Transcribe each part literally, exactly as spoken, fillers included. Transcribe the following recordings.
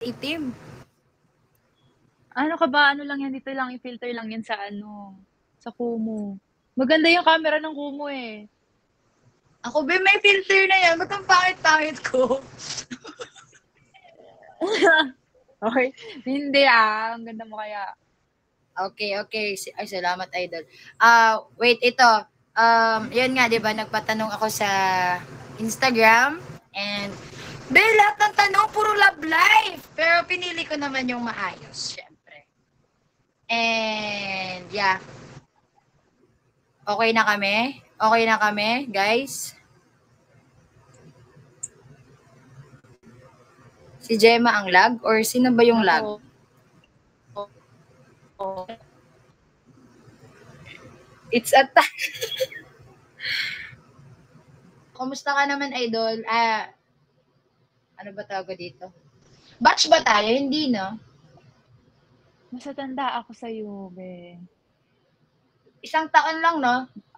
itim. Ano ka ba? Ano lang yan, dito lang i-filter lang yan sa ano, sa Kumu. Maganda yung camera ng Kumu eh. Ako ba may filter na yan? Ba't ang pangit-pangit ko? Okay. Hindi ah, ang ganda mo kaya. Okay, okay. Si- Ay, salamat, idol. Ah, wait, ito. Um, yun nga, di ba, nagpatanong ako sa Instagram and be, lahat ng tanong puro love life. Pero pinili ko naman yung maayos, syempre. And, yeah. Okay na kami? Okay na kami, guys? Si Gemma ang lag? Or sino ba yung lag? Ako. It's a time. Kumusta ka naman, idol? Ah, ano ba tawag dito? Batch ba tayo? Hindi, no? Mas matanda ako sa'yo, be. Isang taon lang, no?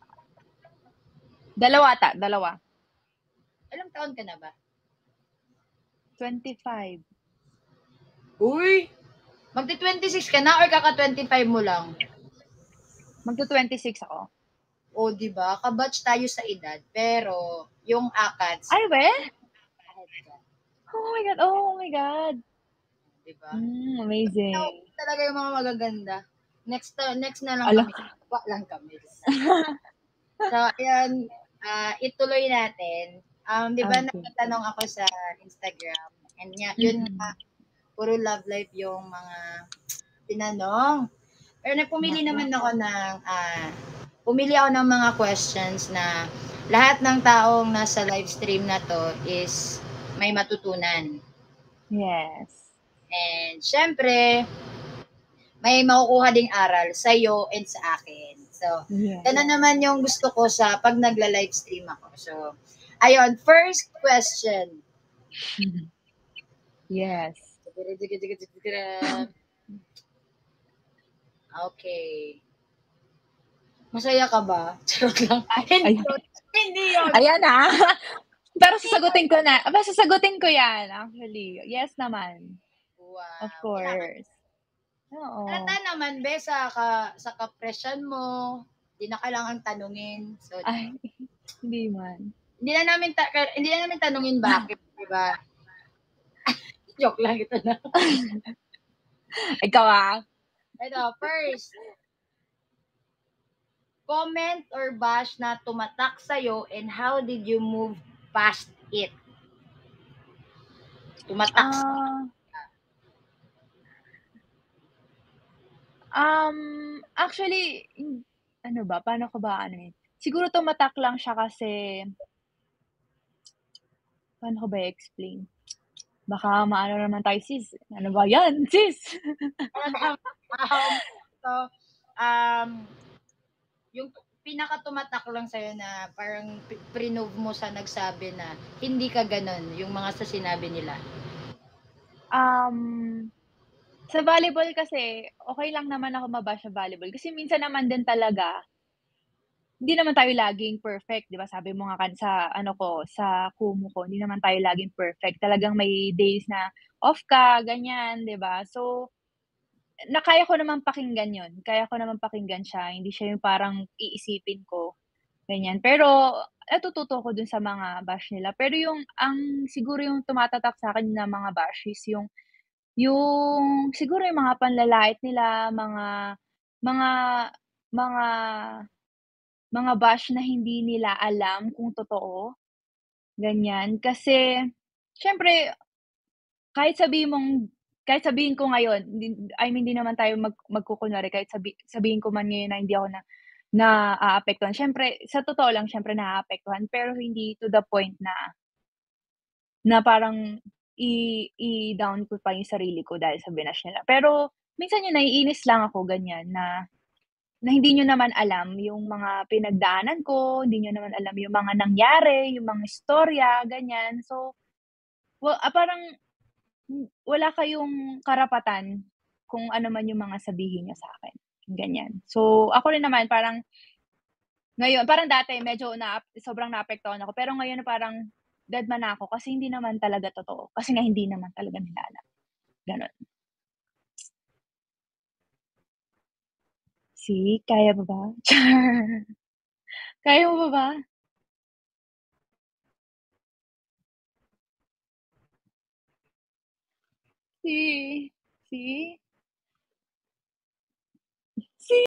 Dalawa ata, dalawa. Ilang taon ka na ba? twenty-five. Uy! Magti twenty-six ka na or kaka twenty-five mo lang? Magto-twenty-six ako. O, di ba? Kabatch tayo sa edad, pero yung akats, Ay, we? ahead ka. Oh my God, oh my God. Di ba? Mm, Ikaw amazing. talaga yung mga magaganda. Next uh, next na lang Ala. kami. Wa lang kami. So, ayan, ah, ituloy natin. Um, di ba Okay. nagtatanong ako sa Instagram, and nga, yun nga, Mm-mm. puro love life yung mga tinanong. Pero nagpumili Naku. naman ako ng, ah, pumili ako ng mga questions na lahat ng taong nasa live stream na to is may matutunan. Yes. And syempre, may makukuha ding aral sa iyo and sa akin. So, Yes. ganun naman yung gusto ko sa pag nagla-live stream ako. So, ayun, first question. Yes. Okay. Masaya ka ba? Charot lang. Ay, Hindi yun. Hindi yun. ayan ah. Pero sasagutin ko na. Aba, sasagutin ko yan, actually. Yes naman. Of Wow. Kailangan. course. Halata Oo. naman, be, sa, ka, sa kapresyon mo. Hindi na kailangan tanungin. So, Ay, hindi man. hindi na namin, ta- hindi na namin tanungin bakit, di ba? Joke lang ito na. Ikaw ah. Ito, first, comment or bash na tumatak sa'yo and how did you move past it? Tumatak sa Ah, um, actually, hin ano ba, paano ko ba ano, eh, siguro tumatak lang siya kasi paano ko ba i-explain? Baka maano naman tayo, sis. Ano ba 'yan, sis? um, so, um, yung pinaka tumatak lang sa'yo na parang p- prinove mo sa nagsabi na hindi ka ganun, yung mga sa sinabi nila. Um, sa volleyball kasi, okey lang naman ako ma-bash sa volleyball kasi minsan naman din talaga, hindi naman tayo laging perfect, 'di ba? Sabi mo nga kan sa ano ko, sa Kumu ko, hindi naman tayo laging perfect. Talagang may days na off ka, ganyan, 'di ba? So, na kaya ko naman pakinggan 'yun, kaya ko naman pakinggan siya, hindi siya yung parang iisipin ko, ganyan. Pero natututo ako dun sa mga bash nila. Pero yung ang siguro yung tumatatak sa'kin na mga bash is yung yung siguro yung mga panlalait nila, mga mga mga mga bash na hindi nila alam kung totoo, ganyan. Kasi siyempre kahit sabihin mong kahit sabihin ko ngayon, hindi I mean, hindi naman tayo mag magkukunwari, kahit sabi sabihin ko man ngayon na hindi ako na naaapektuhan, siyempre sa totoo lang siyempre naaapektuhan, pero hindi to the point na na parang i i-down ko pa yung sarili ko dahil sa binash nila. Pero minsan yung naiinis lang ako ganyan na na hindi niyo naman alam yung mga pinagdaanan ko, hindi niyo naman alam yung mga nangyari, yung mga istorya, ganyan. So, wa ah, parang Hmm, wala kayong karapatan kung ano man yung mga sabihin niyo sa'kin, ganyan. So, ako rin naman parang ngayon parang dati medyo na sobrang naapektuhan ako, pero ngayon parang dedma na ako kasi hindi naman talaga totoo, kasi nga hindi naman talaga nila alam. See, kaya mo ba? Char! Kaya mo pa ba? See? See?